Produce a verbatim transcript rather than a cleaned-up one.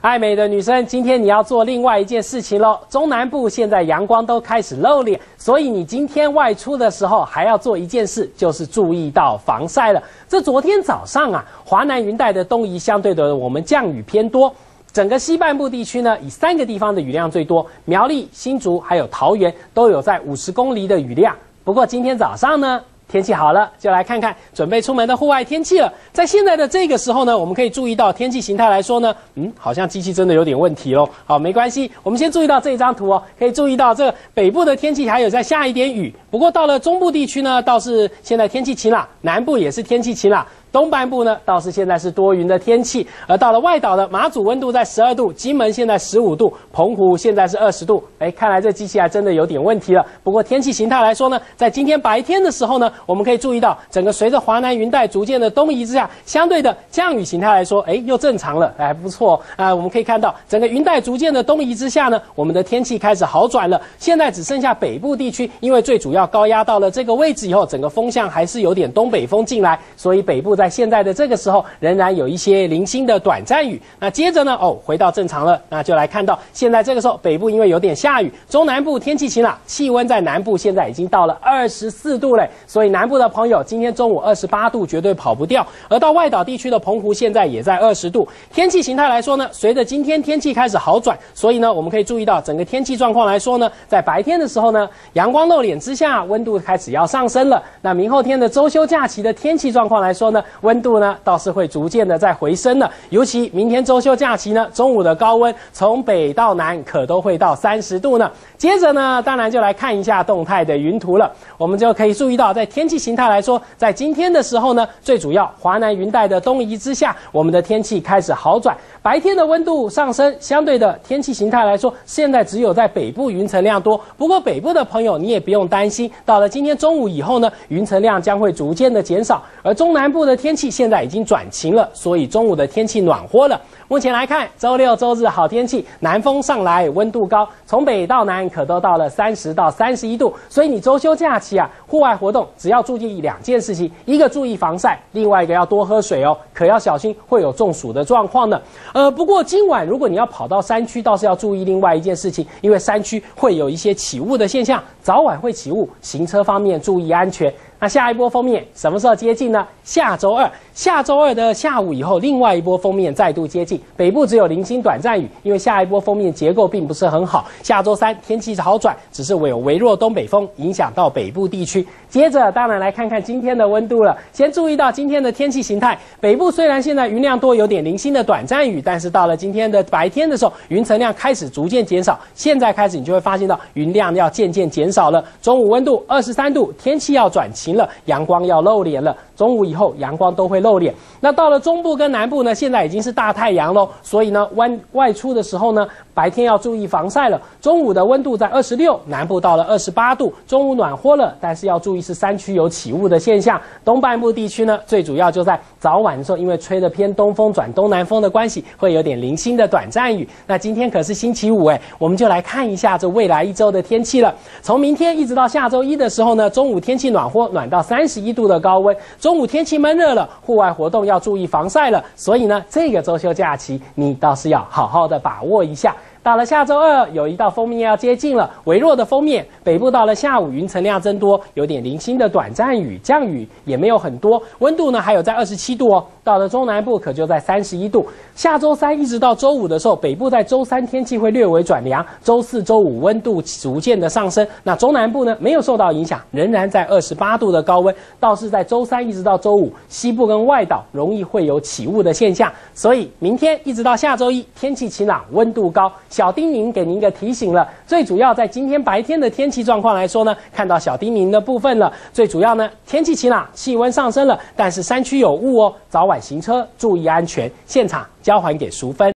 爱美的女生，今天你要做另外一件事情喽。中南部现在阳光都开始露脸，所以你今天外出的时候还要做一件事，就是注意到防晒了。这昨天早上啊，华南云带的东移相对的我们降雨偏多。 整个西半部地区呢，以三个地方的雨量最多，苗栗、新竹还有桃园都有在五十公厘的雨量。不过今天早上呢，天气好了，就来看看准备出门的户外天气了。在现在的这个时候呢，我们可以注意到天气形态来说呢，嗯，好像机器真的有点问题咯。好，没关系，我们先注意到这张图哦，可以注意到这个北部的天气还有在下一点雨。不过到了中部地区呢，倒是现在天气晴朗，南部也是天气晴朗。 东半部呢，倒是现在是多云的天气，而到了外岛的马祖温度在十二度，金门现在十五度，澎湖现在是二十度。哎，看来这机器还真的有点问题了。不过天气形态来说呢，在今天白天的时候呢，我们可以注意到整个随着华南云带逐渐的东移之下，相对的降雨形态来说，哎，又正常了，还不错啊、呃。我们可以看到整个云带逐渐的东移之下呢，我们的天气开始好转了。现在只剩下北部地区，因为最主要高压到了这个位置以后，整个风向还是有点东北风进来，所以北部在 在现在的这个时候，仍然有一些零星的短暂雨。那接着呢，哦，回到正常了，那就来看到现在这个时候，北部因为有点下雨，中南部天气晴朗，气温在南部现在已经到了二十四度嘞。所以南部的朋友，今天中午二十八度绝对跑不掉。而到外岛地区的澎湖，现在也在二十度。天气形态来说呢，随着今天天气开始好转，所以呢，我们可以注意到整个天气状况来说呢，在白天的时候呢，阳光露脸之下，温度开始要上升了。那明后天的周休假期的天气状况来说呢， 温度呢倒是会逐渐的在回升了，尤其明天周休假期呢，中午的高温从北到南可都会到三十度呢。接着呢，当然就来看一下动态的云图了，我们就可以注意到，在天气形态来说，在今天的时候呢，最主要华南云带的东移之下，我们的天气开始好转，白天的温度上升，相对的天气形态来说，现在只有在北部云层量多，不过北部的朋友你也不用担心，到了今天中午以后呢，云层量将会逐渐的减少，而中南部的天气 现在已经转晴了，所以中午的天气暖和了。目前来看，周六周日好天气，南风上来，温度高，从北到南可都到了三十到三十一度。所以你周休假期啊，户外活动只要注意两件事情，一个注意防晒，另外一个要多喝水哦，可要小心会有中暑的状况呢。呃，不过今晚如果你要跑到山区，倒是要注意另外一件事情，因为山区会有一些起雾的现象，早晚会起雾，行车方面注意安全。 那下一波锋面什么时候接近呢？下周二，下周二的下午以后，另外一波锋面再度接近。北部只有零星短暂雨，因为下一波锋面结构并不是很好。下周三天气好转，只是有微弱东北风影响到北部地区。接着，当然来看看今天的温度了。先注意到今天的天气形态，北部虽然现在云量多，有点零星的短暂雨，但是到了今天的白天的时候，云层量开始逐渐减少。现在开始，你就会发现到云量要渐渐减少了。中午温度二十三度，天气要转晴 了，阳光要露脸了。中午以后，阳光都会露脸。那到了中部跟南部呢，现在已经是大太阳喽，所以呢，外外出的时候呢，白天要注意防晒了。中午的温度在二十六，南部到了二十八度，中午暖和了，但是要注意是山区有起雾的现象。东半部地区呢，最主要就在早晚的时候，因为吹的偏东风转东南风的关系，会有点零星的短暂雨。那今天可是星期五哎，我们就来看一下这未来一周的天气了。从明天一直到下周一的时候呢，中午天气暖和，暖到三十一度的高温。中午天气闷热了，户外活动要注意防晒了。所以呢，这个周休假期你倒是要好好的把握一下。 到了下周二，有一道锋面要接近了，微弱的锋面。北部到了下午，云层量增多，有点零星的短暂雨，降雨也没有很多。温度呢还有在二十七度哦。到了中南部可就在三十一度。下周三一直到周五的时候，北部在周三天气会略微转凉，周四周五温度逐渐的上升。那中南部呢没有受到影响，仍然在二十八度的高温。倒是在周三一直到周五，西部跟外岛容易会有起雾的现象。所以明天一直到下周一，天气晴朗，温度高。 小叮咛给您一个提醒了，最主要在今天白天的天气状况来说呢，看到小叮咛的部分了。最主要呢，天气晴朗，气温上升了，但是山区有雾哦，早晚行车注意安全。现场交还给淑芬。